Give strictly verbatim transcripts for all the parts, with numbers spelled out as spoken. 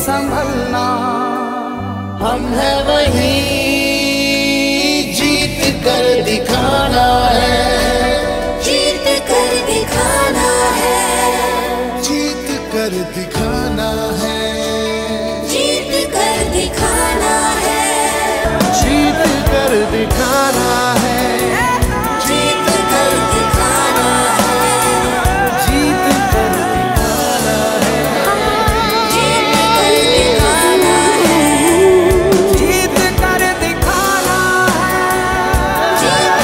संभलना। हम है वही जीत कर दिखाना है, जीत कर दिखाना है, जीत कर दिखाना है, जीत कर दिखाना है, जीत कर दिखाना है, जीत कर दिखाना है, जीत कर दिखाना है, जीत कर दिखाना है,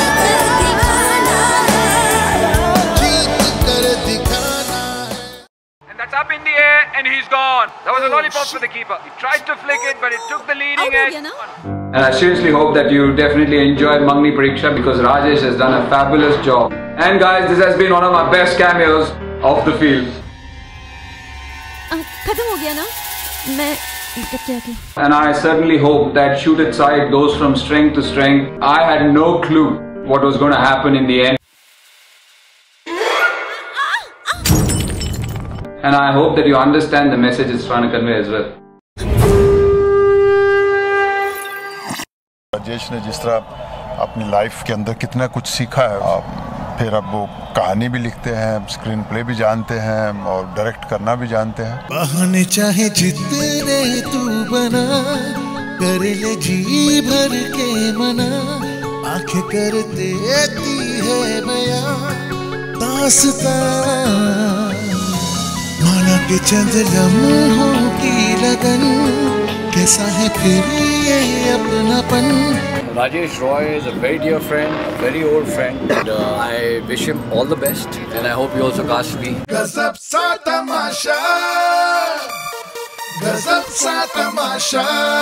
जीत कर दिखाना है। And that's up in the air and he's gone. That was a lollipop for the keeper. He tried to flick it but it took the leading edge. And I seriously hope that you definitely enjoyed Mangni Pariksha because Rajesh has done a fabulous job. And guys, this has been one of my best cameos of the field. खत्म हो गया ना? मैं करते आती हूँ। And I certainly hope that Shoot It side goes from strength to strength. I had no clue what was going to happen in the end. And I hope that you understand the message it's trying to convey as well. Rajesh ने जिस तरह अपनी life के अंदर कितना कुछ सीखा है, फिर अब वो कहानी भी लिखते हैं, स्क्रीन प्ले भी जानते हैं और डायरेक्ट करना भी जानते हैं। बहाने चाहे जितने तू बना, कर ले जी भर के मना, आंखें कर देती है बयां दास्तां, माना के चंद लम्हों की लगन, कैसा है फिर ये अपनापन। Rajesh Roy is a very dear friend, a very old friend, and uh, I wish him all the best, and I hope he also casts me. गजब सा तमाशा, गजब सा तमाशा।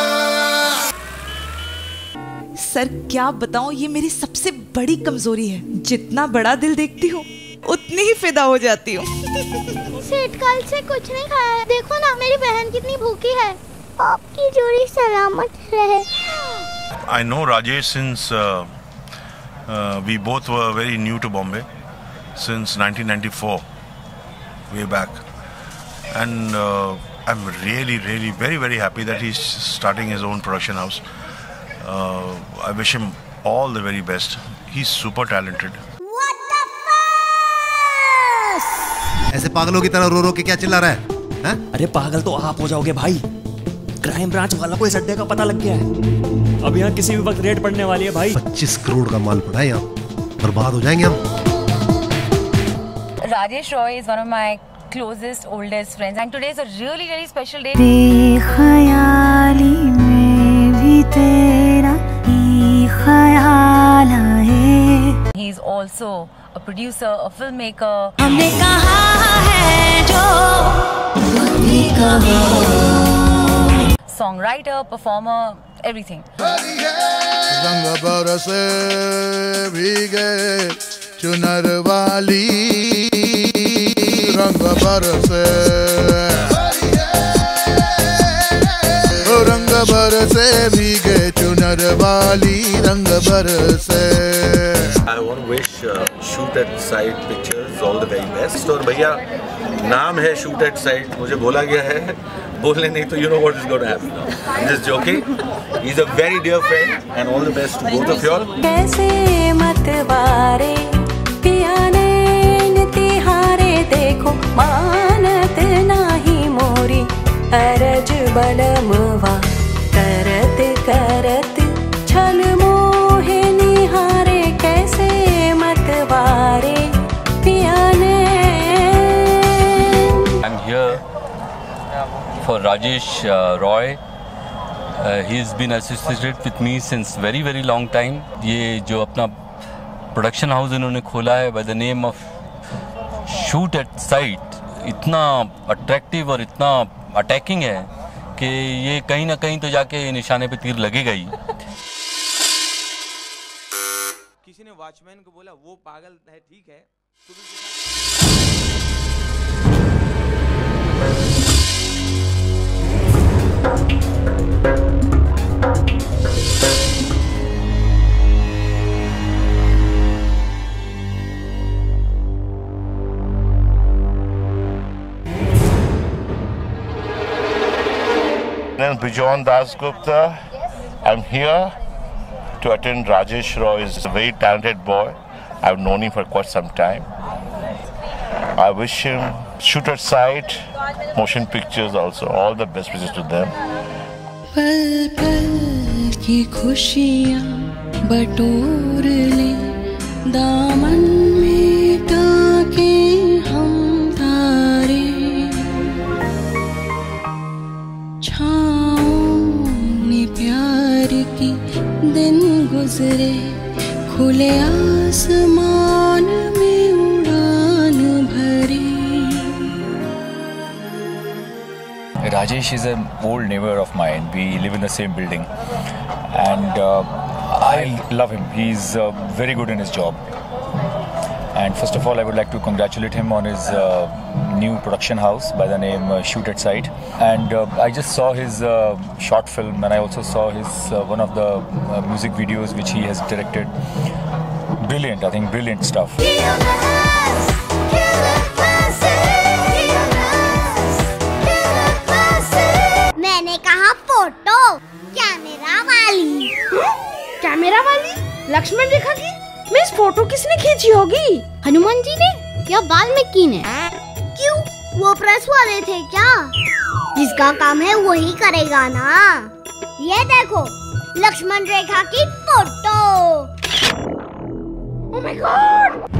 सर क्या बताऊं, ये मेरी सबसे बड़ी कमजोरी है। जितना बड़ा दिल देखती हूँ उतनी ही फिदा हो जाती हूँ। सेठ कल से कुछ नहीं खाया है, देखो ना मेरी बहन कितनी भूखी है। आपकी जोड़ी सलामत रहे। I know Rajesh since uh, uh, we both were very new to Bombay since nineteen ninety-four, way back, and uh, I'm really, really very, very happy that he's starting his own production house. Uh, I wish him all the very best. He's super talented. What the fuck? ऐसे पागलों की तरह रो रो के क्या चिल्ला रहा है? हा? अरे पागल तो आप हो जाओगे भाई। क्राइम ब्रांच वाला को इस अड्डे का पता लग गया है। अब यहाँ किसी भी वक्त रेड पड़ने वाली है भाई। पच्चीस करोड़ का माल पड़ा है यहाँ, बर्बाद हो जाएंगे हम। Rajesh Roy is one of my closest, oldest friends, and today is a really, really special day. बेख्याली में भी तेरा ही ख्याल आए। He is also a producer, a filmmaker. हमने कहा है जो कभी कहो। Songwriter, performer, everything. रंग बरसे भीगे चुनर वाली, रंग बरसे, रंग बरसे भीगे चुनर वाली, रंग बरसे। I want to wish uh, Shoot at Side Pictures all the very best. और भैया नाम है Shoot at Side, मुझे बोला गया है, बोलने नहीं तो you know what is going to happen now. I'm just joking. He's a very dear friend and all the best to both of y'all. कैसे मत वारे पियाने नितिहारे, देखो मानत नाही मोरी, अरज बलमवा करत करत छल मोहे निहारे, कैसे मत वारे पियाने। I'm here for Rajesh uh, Roy. Uh, he's been associated with me since very very long time. ये जो अपना प्रोडक्शन हाउस इन्होंने खोला है by the name of Shoot at Side, इतना अट्रैक्टिव और इतना अटैकिंग है कि ये कहीं ना कहीं तो जाके निशाने पे तीर लगेगा ही। किसी ने वॉचमैन को बोला वो पागल है, ठीक है, name is Bijon Dasgupta. I'm here to attend Rajesh Roy. He's a very talented boy. I've known him for quite some time. I wish him shoot at sight, motion pictures also. All the best wishes to them. पल पल की खुशियाँ बटोर ले दामन में टाके हम तारे छाँव में प्यार की दिन गुजरे खुले आसमान में उड़ान भरी. Rajesh is an old neighbor of mine. We live in the same building, and uh, I love him. He's uh, very good in his job. And first of all, I would like to congratulate him on his uh, new production house by the name uh, Shoot at Sight. And uh, I just saw his uh, short film, and I also saw his uh, one of the uh, music videos which he has directed. Brilliant, I think, brilliant stuff. मैंने कहा photo camera वाली. Camera वाली लक्ष्मण रेखा की miss photo किसने खींची होगी? हनुमान जी ने या वाल्मीकि ने? क्यों, वो प्रेस वाले थे क्या? जिसका काम है वही करेगा ना. ये देखो लक्ष्मण रेखा की फोटो. Oh my God!